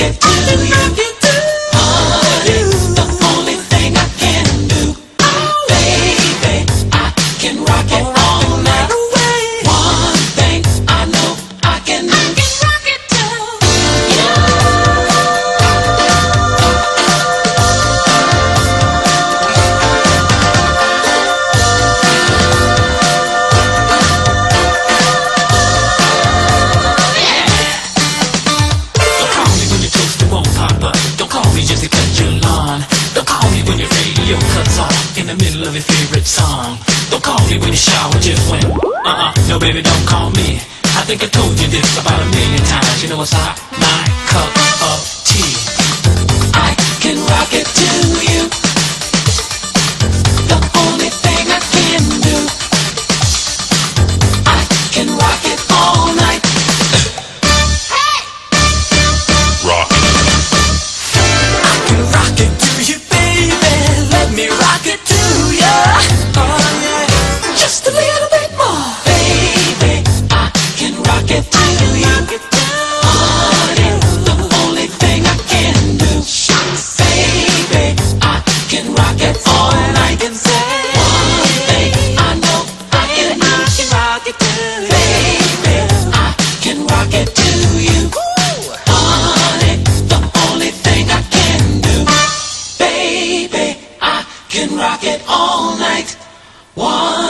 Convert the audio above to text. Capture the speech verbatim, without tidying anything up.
it to you. Honey, the only thing I can do. Baby, I can rock it all night. One thing I know I can do. Rock it to you. Just to cut your lawn. Don't call me when your radio cuts off in the middle of your favorite song. Don't call me when you shower just when. Uh-uh, no baby, don't call me. I think I told you this about a million times. You know what's hot? My cup of tea. I can rock it to you. The only thing I can do. I can rock it all night. Rock. Rock it to you, baby. Let me rock it to you. Oh yeah, just a little bit more, baby. I can rock it to you. Honey, the only thing I can do. Baby, I can rock it all night. One thing I know I can do. Rock it to you. Baby, I can rock it to you. Honey, the only thing I can do. Baby, I can rock it all night. One